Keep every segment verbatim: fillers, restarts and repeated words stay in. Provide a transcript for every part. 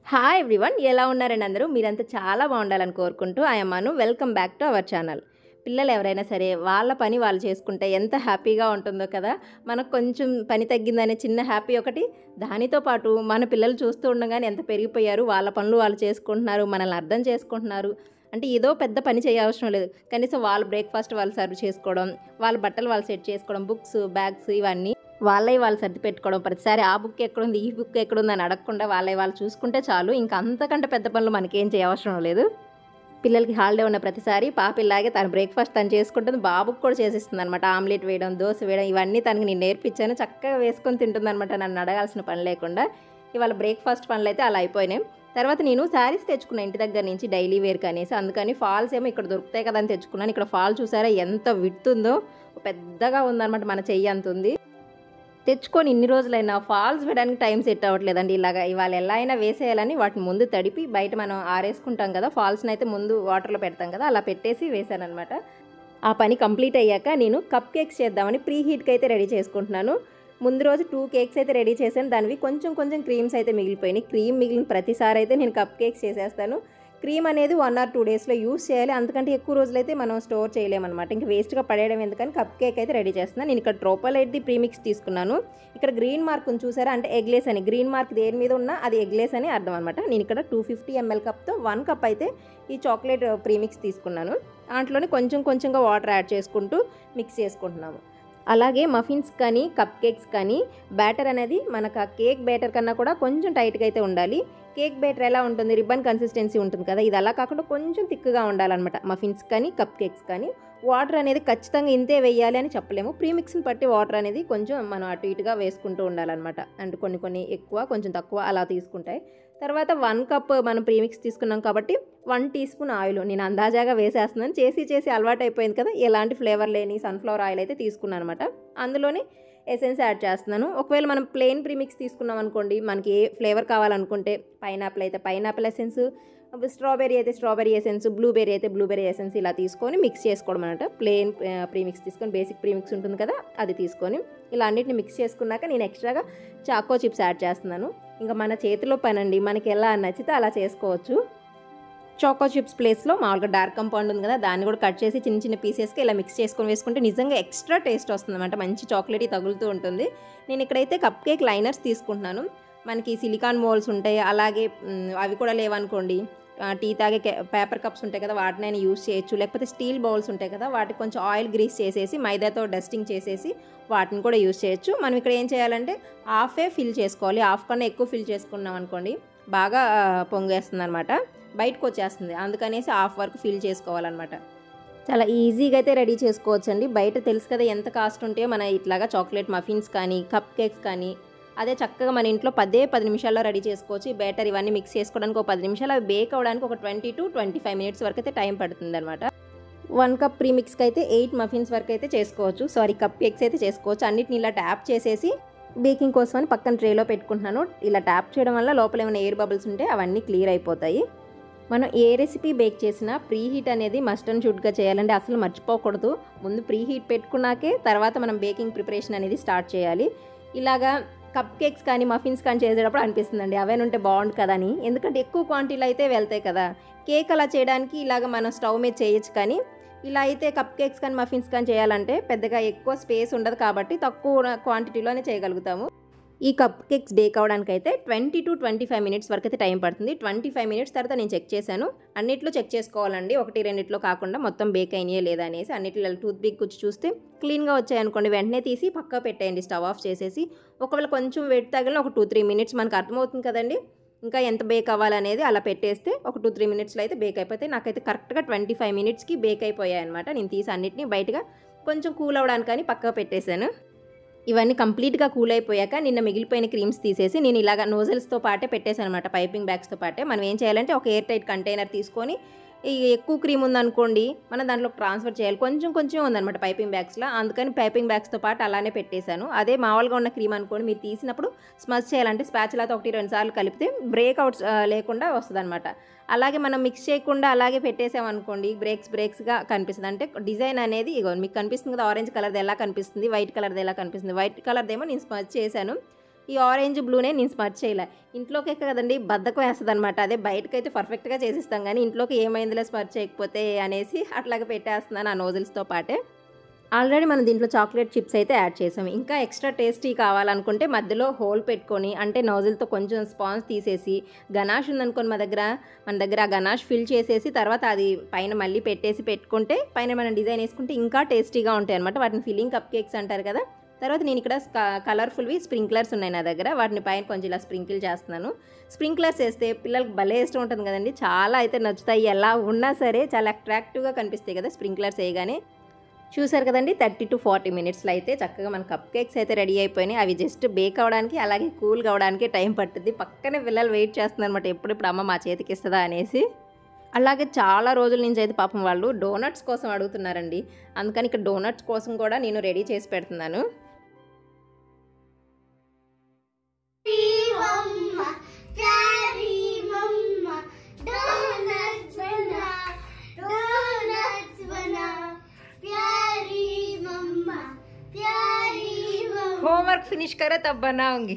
Hi everyone, ఎలా ఉన్నారండి అందరూ? మీరంతా చాలా బాగుండాలని కోరుకుంటూ I am Anu. Welcome back to our channel. పిల్లలు ఎవరైనా సరే వాళ్ళ పని వాళ్ళు చేసుకుంటే ఎంత హ్యాపీగా ఉంటుందో కదా. మనకు కొంచెం పని తగ్గిందనే చిన్న హ్యాపీ ఒకటి, దానితో పాటు మన పిల్లలు చూస్తూ ఉండగానే ఎంత పెరిగిపోయారు, వాళ్ళ పనులు వాళ్ళు చేసుకుంటున్నారు, మనల్ని అర్థం చేసుకుంటున్నారు. అంటే ఏదో పెద్ద పని చేయవసరం లేదు, కనీసం వాళ్ళ బ్రేక్ఫాస్ట్ వాళ్ళు సర్వ్ చేసుకోవడం, వాళ్ళ బట్టలు వాళ్ళు సెట్ చేసుకోవడం, బుక్స్ బ్యాగ్స్ ఇవన్నీ వాళ్ళే వాళ్ళు సర్ది పెట్టుకోవడం, ప్రతిసారి ఆ బుక్ ఎక్కడుంది ఈ బుక్ ఎక్కడుంది అని అడగకుండా వాళ్ళే వాళ్ళు చూసుకుంటే చాలు. ఇంకా అంతకంటే పెద్ద పనులు మనకేం చేయవసరం లేదు. పిల్లలకి హాలిడే ఉన్న ప్రతిసారి పాపిల్లాగే తన బ్రేక్ఫాస్ట్ తను చేసుకుంటుంది, బాబుకి కూడా చేసిస్తుంది అనమాట. ఆమ్లెట్ వేయడం, దోశ వేయడం ఇవన్నీ తనకి నేను నేర్పించాను, చక్కగా వేసుకొని తింటుంది అనమాట, నన్ను అడగాల్సిన పని లేకుండా. ఇవాళ బ్రేక్ఫాస్ట్ పనులు అయితే అలా అయిపోయినాయి. తర్వాత నేను శారీస్ తెచ్చుకున్నాను ఇంటి దగ్గర నుంచి డైలీ వేర్కి అనేసి, అందుకని ఫాల్స్ ఏమో ఇక్కడ దొరుకుతాయి కదా అని తెచ్చుకున్నాను. ఇక్కడ ఫాల్ చూసారా ఎంత విడుతుందో, పెద్దగా ఉందన్నమాట, మన చెయ్యి అంత ఉంది. తెచ్చుకొని ఇన్ని రోజులైనా ఫాల్స్ వేయడానికి టైం సెట్ అవ్వట్లేదండి. ఇలాగ ఇవాళ ఎలా అయినా వేసేయాలని వాటిని ముందు తడిపి బయట మనం ఆరేసుకుంటాం కదా, ఫాల్స్ని అయితే ముందు వాటర్లో పెడతాం కదా, అలా పెట్టేసి వేసాను అనమాట. ఆ పని కంప్లీట్ అయ్యాక నేను కప్ కేక్స్ చేద్దామని ప్రీ హీట్కి అయితే రెడీ చేసుకుంటున్నాను. ముందు రోజు టూ కేక్స్ అయితే రెడీ చేశాను, దానివి కొంచెం కొంచెం క్రీమ్స్ అయితే మిగిలిపోయినాయి. క్రీమ్ మిగిలిన ప్రతిసారి అయితే నేను కప్ కేక్స్ చేసేస్తాను. క్రీమ్ అనేది వన్ ఆర్ టూ డేస్లో యూస్ చేయాలి, అందుకంటే ఎక్కువ రోజులైతే మనం స్టోర్ చేయలేమన్నమాట. ఇంకా వేస్ట్గా పడేయడం ఎందుకని కప్ కేక్ అయితే రెడీ చేస్తున్నాను. నేను ఇక్కడ ట్రోపోలైట్ది ప్రీమిక్స్ తీసుకున్నాను. ఇక్కడ గ్రీన్ మార్క్ ఉంది చూసారా, అంటే ఎగ్లేస్ అని, గ్రీన్ మార్క్ దేని మీద ఉన్నా అది ఎగ్లేస్ అని అర్థం అనమాట. నేను ఇక్కడ టూ ఫిఫ్టీ ఎంఎల్ కప్తో వన్ కప్ అయితే ఈ చాక్లెట్ ప్రీమిక్స్ తీసుకున్నాను. దాంట్లోనే కొంచెం కొంచెంగా వాటర్ యాడ్ చేసుకుంటూ మిక్స్ చేసుకుంటున్నాము. అలాగే మఫిన్స్ కానీ కప్ కేక్స్ కానీ బ్యాటర్ అనేది మనకు ఆ కేక్ బ్యాటర్ కన్నా కూడా కొంచెం టైట్గా అయితే ఉండాలి. కేక్ బ్యాటర్ ఎలా ఉంటుంది, రిబ్బన్ కన్సిస్టెన్సీ ఉంటుంది కదా, ఇది అలా కాకుండా కొంచెం థిక్గా ఉండాలన్నమాట. మఫిన్స్ కానీ కప్ కేక్స్ కానీ వాటర్ అనేది ఖచ్చితంగా ఇంతే వేయాలి అని చెప్పలేము. ప్రీమిక్స్ని బట్టి వాటర్ అనేది కొంచెం మనం అటు ఇటుగా వేసుకుంటూ ఉండాలన్నమాట. అంటే కొన్ని కొన్ని ఎక్కువ కొంచెం తక్కువ అలా తీసుకుంటాయి. తర్వాత వన్ కప్ మనం ప్రీమిక్స్ తీసుకున్నాం కాబట్టి వన్ టీ స్పూన్ ఆయిల్ నేను అందాజాగా వేసేస్తున్నాను. చేసి చేసి అలవాటు అయిపోయింది కదా, ఎలాంటి ఫ్లేవర్ లేని సన్ఫ్లవర్ ఆయిల్ అయితే తీసుకున్నాను అనమాట. అందులోనే ఎసెన్స్ యాడ్ చేస్తున్నాను. ఒకవేళ మనం ప్లెయిన్ ప్రీమిక్స్ తీసుకున్నాం అనుకోండి, మనకి ఏ ఫ్లేవర్ కావాలనుకుంటే పైనాపిల్ అయితే పైనాపిల్ ఎసెన్స్, స్ట్రాబెరీ అయితే స్ట్రాబెరీ ఎసెన్స్, బ్లూబెర్రీ అయితే బ్లూబెర్రీ ఎసెన్స్ ఇలా తీసుకొని మిక్స్ చేసుకోవడం అనమాట. ప్లెయిన్ ప్రీమిక్స్ తీసుకొని బేసిక్ ప్రీమిక్స్ ఉంటుంది కదా అది తీసుకొని ఇలా అన్నిటిని మిక్స్ చేసుకున్నాక నేను ఎక్స్ట్రాగా చాకో చిప్స్ యాడ్ చేస్తున్నాను. ఇంకా మన చేతిలో పనండి, మనకి ఎలా నచ్చితే అలా చేసుకోవచ్చు. చాకో చిప్స్ ప్లేస్లో మామూలుగా డార్క్ కంపౌండ్ ఉంది కదా, దాన్ని కూడా కట్ చేసి చిన్న చిన్న పీసెస్కి ఇలా మిక్స్ చేసుకొని వేసుకుంటే నిజంగా ఎక్స్ట్రా టేస్ట్ వస్తుంది అనమాట, మంచి చాక్లెట్ తగులుతూ ఉంటుంది. నేను ఇక్కడైతే కప్ కేక్ లైనర్స్ తీసుకుంటున్నాను. మనకి సిలికాన్ మోల్స్ ఉంటాయి, అలాగే అవి కూడా లేవనుకోండి టీ తాగే పేపర్ కప్స్ ఉంటాయి కదా, వాటినైనా యూస్ చేయొచ్చు. లేకపోతే స్టీల్ బౌల్స్ ఉంటాయి కదా, వాటికి కొంచెం ఆయిల్ గ్రీస్ చేసేసి మైదాతో డస్టింగ్ చేసేసి వాటిని కూడా యూస్ చేయొచ్చు. మనం ఇక్కడ ఏం చేయాలంటే హాఫే ఫిల్ చేసుకోవాలి, హాఫ్ కన్నా ఎక్కువ ఫిల్ చేసుకున్నాం అనుకోండి బాగా పొంగేస్తుంది అనమాట, బయటకు వచ్చేస్తుంది. అందుకనేసి హాఫ్ వరకు ఫిల్ చేసుకోవాలన్నమాట. చాలా ఈజీగా అయితే రెడీ చేసుకోవచ్చు అండి. బయట తెలుసు కదా ఎంత కాస్ట్ ఉంటాయో మన ఇట్లాగా చాక్లెట్ మఫిన్స్ కానీ కప్ కేక్స్ కానీ, అదే చక్కగా మన ఇంట్లో పదే పది నిమిషాల్లో రెడీ చేసుకోవచ్చు. ఈ బ్యాటర్ ఇవన్నీ మిక్స్ చేసుకోవడానికి ఒక పది నిమిషాలు, అవి బేక్ అవ్వడానికి ఒక twenty to twenty five minutes వరకు అయితే టైం పడుతుంది అనమాట. వన్ కప్ ప్రీమిక్స్కి అయితే ఎయిట్ మఫిన్స్ వరకు అయితే చేసుకోవచ్చు, సారీ కప్ కేక్స్ అయితే చేసుకోవచ్చు. అన్నిటిని ఇలా ట్యాప్ చేసేసి బేకింగ్ కోసం అని పక్కన ట్రేలో పెట్టుకుంటున్నాను. ఇలా ట్యాప్ చేయడం వల్ల లోపల ఏమైనా ఎయిర్ బబుల్స్ ఉంటే అవన్నీ క్లియర్ అయిపోతాయి. మనం ఏ రెసిపీ బేక్ చేసినా ప్రీ హీట్ అనేది మస్ట్ అండ్ షుడ్గా చేయాలంటే అసలు మర్చిపోకూడదు. ముందు ప్రీ హీట్ పెట్టుకున్నాకే తర్వాత మనం బేకింగ్ ప్రిపరేషన్ అనేది స్టార్ట్ చేయాలి. ఇలాగా కప్ కేక్స్ కానీ మఫిన్స్ కానీ చేసేటప్పుడు అనిపిస్తుందండి అవేనా ఉంటే బాగుండు కదా అని, ఎందుకంటే ఎక్కువ క్వాంటిటీలో అయితే వెళ్తాయి కదా. కేక్ అలా చేయడానికి ఇలాగ మనం స్టవ్ మీద చేయొచ్చు, కానీ ఇలా అయితే కప్ కేక్స్ కానీ మఫిన్స్ కానీ చేయాలంటే పెద్దగా ఎక్కువ స్పేస్ ఉండదు కాబట్టి తక్కువ క్వాంటిటీలోనే చేయగలుగుతాము. ఈ కప్ కేక్స్ బేక్ అవ్వడానికి అయితే twenty to twenty five minutes వరకు అయితే టైం పడుతుంది. ట్వంటీ ఫైవ్ మినిట్స్ తర్వాత నేను చెక్ చేశాను, అన్నిట్లో చెక్ చేసుకోవాలండి, ఒకటి రెండిట్లో కాకుండా మొత్తం బేక్ అయినాయే లేదా అనేసి. అన్నిట్లో టూత్ పిక్ వచ్చి చూస్తే క్లీన్గా వచ్చాయనుకోండి, వెంటనే తీసి పక్కా పెట్టేయండి, స్టవ్ ఆఫ్ చేసేసి. ఒకవేళ కొంచెం వెయిట్ తగిలిన ఒక టూ త్రీ మినిట్స్ మనకు అర్థమవుతుంది కదండి ఇంకా ఎంత బేక్ అవ్వాలనేది, అలా పెట్టేస్తే ఒక టూ త్రీ మినిట్స్లో అయితే బేక్ అయిపోతాయి. నాకైతే కరెక్ట్గా ట్వంటీ ఫైవ్ మినిట్స్కి బేక్ అయిపోయాయి అనమాట. నేను తీసి అన్నిటిని బయటగా కొంచెం కూల్ అవ్వడానికని పక్కగా పెట్టేశాను. ఇవన్నీ కంప్లీట్గా కూల్ అయిపోయాక నిన్న మిగిలిపోయిన క్రీమ్స్ తీసేసి నేను ఇలాగ నోజల్స్తో పాటే పెట్టేశాను అనమాట, పైపింగ్ బ్యాగ్స్తో పాటే. మనం ఏం చేయాలంటే ఒక ఎయిర్ టైట్ కంటైనర్ తీసుకొని, ఈ ఎక్కువ క్రీమ్ ఉందనుకోండి మనం దాంట్లో ట్రాన్స్ఫర్ చేయాలి, కొంచెం కొంచెం ఉందన్నమాట పైపింగ్ బ్యాగ్స్లో, అందుకని పైపింగ్ బ్యాగ్స్తో పాటు అలానే పెట్టేశాను. అదే మామూలుగా ఉన్న క్రీమ్ అనుకోండి, మీరు తీసినప్పుడు స్మచ్ చేయాలంటే స్పాచులాతో ఒకటి రెండు సార్లు కలిపితే బ్రేక్అవుట్స్ లేకుండా వస్తుంది అనమాట. అలాగే మనం మిక్స్ చేయకుండా అలాగే పెట్టేసామనుకోండి బ్రేక్స్ బ్రేక్స్గా కనిపిస్తుంది. అంటే డిజైన్ అనేది ఇగో మీకు కనిపిస్తుంది కదా, ఆరెంజ్ కలర్ది ఎలా కనిపిస్తుంది, వైట్ కలర్ది ఎలా కనిపిస్తుంది. వైట్ కలర్ది ఏమో నేను స్మచ్ చేశాను, ఈ ఆరెంజ్ బ్లూనే నేను స్మర్చ్ చేయలే. ఇంట్లోకే కదండి బద్ధకం వేస్తుంది అనమాట. అదే బయటకైతే పర్ఫెక్ట్గా చేసిస్తాం కానీ ఇంట్లోకి ఏమైందిలే స్మర్చ్ చేయకపోతే అనేసి అట్లాగే పెట్టేస్తున్నాను ఆ నోజిల్స్తో పాటే. ఆల్రెడీ మనం దీంట్లో చాక్లెట్ చిప్స్ అయితే యాడ్ చేసాం. ఇంకా ఎక్స్ట్రా టేస్టీ కావాలనుకుంటే మధ్యలో హోల్ పెట్టుకొని అంటే నోజిల్తో కొంచెం స్పాంజ్ తీసేసి గనాష్ ఉందనుకోని మా దగ్గర మన దగ్గర ఆ గనాష్ ఫిల్ చేసేసి తర్వాత అది పైన మళ్ళీ పెట్టేసి పెట్టుకుంటే పైన మనం డిజైన్ వేసుకుంటే ఇంకా టేస్టీగా ఉంటాయి అనమాట. వాటిని ఫిల్లింగ్ కప్ కేక్స్ అంటారు కదా. తర్వాత నేను ఇక్కడ కలర్ఫుల్వి స్ప్రింక్లర్స్ ఉన్నాయి నా దగ్గర. వాటిని పైన కొంచెం ఇలా స్ప్రింకిల్ చేస్తున్నాను. స్ప్రింక్లర్స్ వేస్తే పిల్లలకు భలే ఇష్టం ఉంటుంది కదండి. చాలా అయితే నచ్చుతాయి. ఎలా ఉన్నా సరే చాలా అట్రాక్టివ్గా కనిపిస్తాయి కదా స్ప్రింక్లర్స్ వేయగానే. చూసారు కదండి థర్టీ టు ఫార్టీ మినిట్స్లో అయితే చక్కగా మన కప్ కేక్స్ అయితే రెడీ అయిపోయినాయి. అవి జస్ట్ బేక్ అవ్వడానికి అలాగే కూల్ కావడానికి టైం పట్టుద్ది. పక్కనే పిల్లలు వెయిట్ చేస్తున్నారు అనమాట ఎప్పుడెప్పుడు అమ్మ మా చేతికి ఇస్తుందా అనేసి. అలాగే చాలా రోజుల నుంచి అయితే పాపం వాళ్ళు డోనట్స్ కోసం అడుగుతున్నారండి. అందుకని ఇక్కడ డోనట్స్ కోసం కూడా నేను రెడీ చేసి పెడుతున్నాను. होमवर्क फिनिश करो तब बनाऊंगी।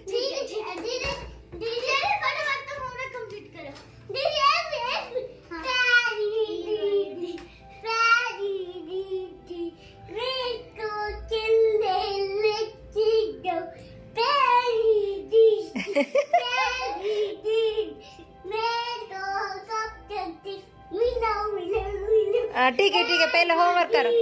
ठीक है ठीक है पहले होमवर्क करो।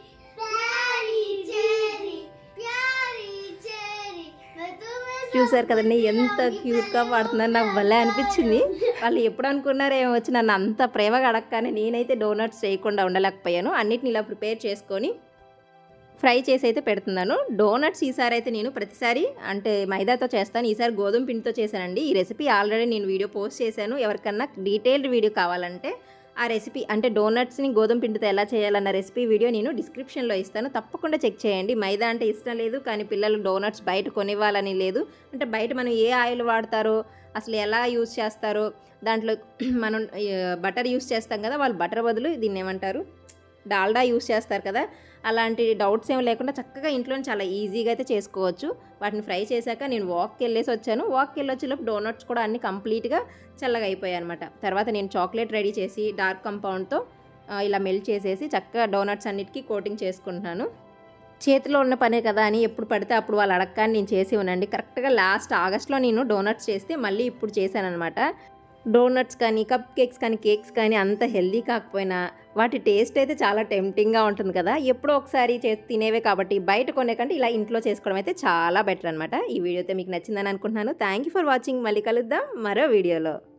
చూసారు కదండి ఎంత క్యూట్గా పాడుతున్నారు. నాకు భలే అనిపించింది. వాళ్ళు ఎప్పుడు అనుకున్నారో ఏమో వచ్చి నన్ను అంత ప్రేమగా అడగగానే నేనైతే డోనట్స్ చేయకుండా ఉండలేకపోయాను. అన్నిటిని ఇలా ప్రిపేర్ చేసుకొని ఫ్రై చేసి అయితే పెడుతున్నాను. డోనట్స్ ఈసారి అయితే నేను ప్రతిసారి అంటే మైదాతో చేస్తాను. ఈసారి గోధుమ పిండితో చేశానండి. ఈ రెసిపీ ఆల్రెడీ నేను వీడియో పోస్ట్ చేశాను. ఎవరికన్నా డీటెయిల్డ్ వీడియో కావాలంటే ఆ రెసిపీ అంటే డోనట్స్ని గోధుమ పిండితో ఎలా చేయాలన్న రెసిపీ వీడియో నేను డిస్క్రిప్షన్లో ఇస్తాను. తప్పకుండా చెక్ చేయండి. మైదా అంటే ఇష్టం లేదు కానీ పిల్లలు డోనట్స్ బయట కొనివ్వాలని లేదు. అంటే బయట మనం ఏ ఆయిల్ వాడతారో అసలు ఎలా యూజ్ చేస్తారో దాంట్లో మనం బటర్ యూజ్ చేస్తాం కదా. వాళ్ళు బటర్ బదులు దీన్ని ఏమంటారు డాల్డా యూజ్ చేస్తారు కదా. అలాంటి డౌట్స్ ఏమి లేకుండా చక్కగా ఇంట్లో చాలా ఈజీగా అయితే చేసుకోవచ్చు. వాటిని ఫ్రై చేశాక నేను వాక్కి వెళ్ళేసి వచ్చాను. వాక్కి వెళ్ళొచ్చేలోపు డోనట్స్ కూడా అన్ని కంప్లీట్గా చల్లగా అయిపోయాయి అనమాట. తర్వాత నేను చాక్లెట్ రెడీ చేసి డార్క్ కంపౌండ్తో ఇలా మెల్ట్ చేసేసి చక్కగా డోనట్స్ అన్నిటికీ కోటింగ్ చేసుకుంటున్నాను. చేతిలో ఉన్న పనే కదా అని ఎప్పుడు పడితే అప్పుడు వాళ్ళు అడగగానే నేను చేసి ఉన్నాండి. కరెక్ట్గా లాస్ట్ ఆగస్ట్లో నేను డోనట్స్ చేస్తే మళ్ళీ ఇప్పుడు చేశాను అనమాట. డోనట్స్ కానీ కప్ కేక్స్ కానీ కేక్స్ కానీ అంత హెల్దీ కాకపోయినా వాటి టేస్ట్ అయితే చాలా టెంప్టింగ్గా ఉంటుంది కదా. ఎప్పుడో ఒకసారి చేసి తినేవే కాబట్టి బయట కొనే కంటే ఇలా ఇంట్లో చేసుకోవడం అయితే చాలా బెటర్ అనమాట. ఈ వీడియో అయితే మీకు నచ్చిందని అనుకుంటున్నాను. Thank you for watching. మళ్ళీ కలుద్దాం మరో వీడియోలో.